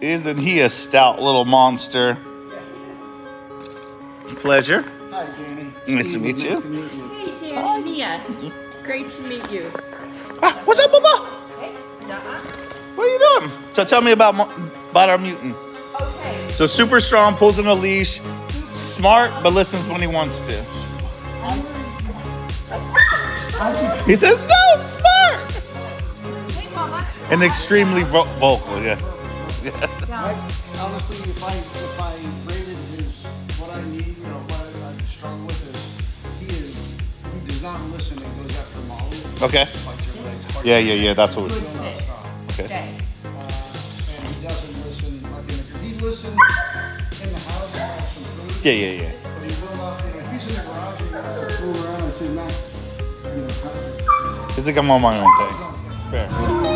Isn't he a stout little monster? Pleasure. Hi, Danny. Nice to meet you. Nice to meet you. Hey, Danny. Mia. Great to meet you. Ah, what's up, Bubba? Hey, What are you doing? So tell me about our mutant. okay. So super strong, pulls in a leash, smart, but listens when he wants to. He says, no, I'm smart. Hey, Mama. And extremely vocal, yeah. Mike, honestly, if I rated his what I need, you know, what I struggle with is he does not listen and goes after Molly. Okay. Yeah, that's what Good we sit. Okay. Stay. And he doesn't listen. Like if he listens in the house and has some food. Yeah. But he will not. You know, if he's in the garage and he wants to fool around and say, Mack, you know, He's like, I'm on my own thing. Fair.